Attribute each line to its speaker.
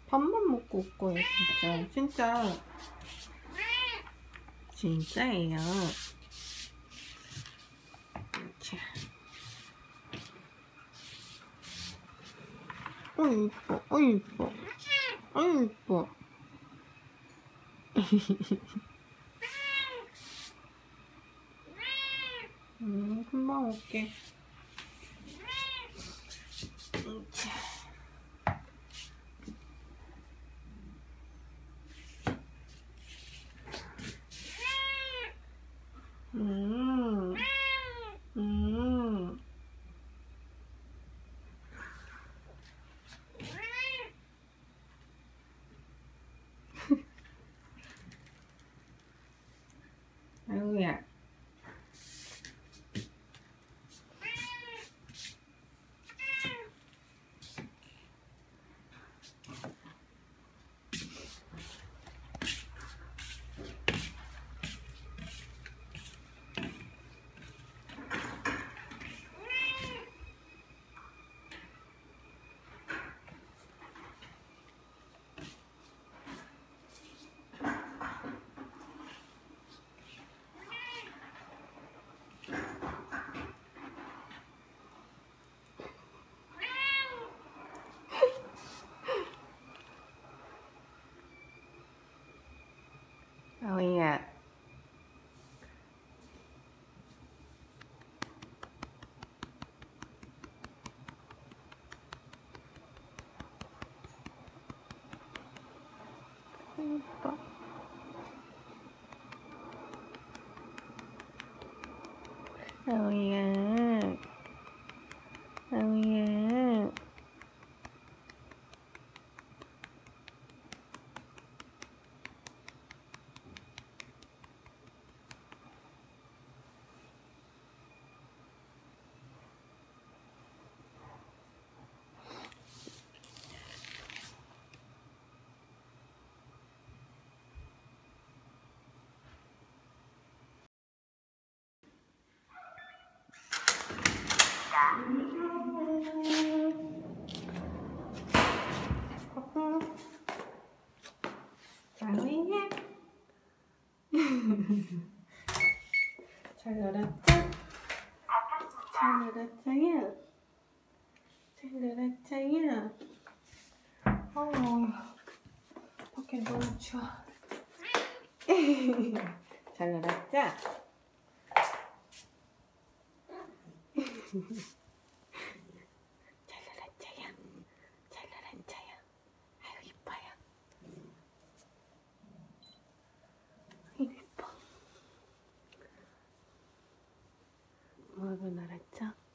Speaker 1: 밥만 먹고 올 거예요, 진짜. 진짜예요. 자. 이뻐. 이뻐. 이뻐. 금방 올게. 아유야. 아우야. 이뻐. 아우야. 아우야. 아우야. 잘 놀았죠? 잘 놀았어요? 잘 놀았어요? 밖에 너무 추워. 잘 놀았죠? 잘 놀았어요? 잘 놀았어요? 아유 이뻐요. 이뻐. 뭐하고 놀았죠?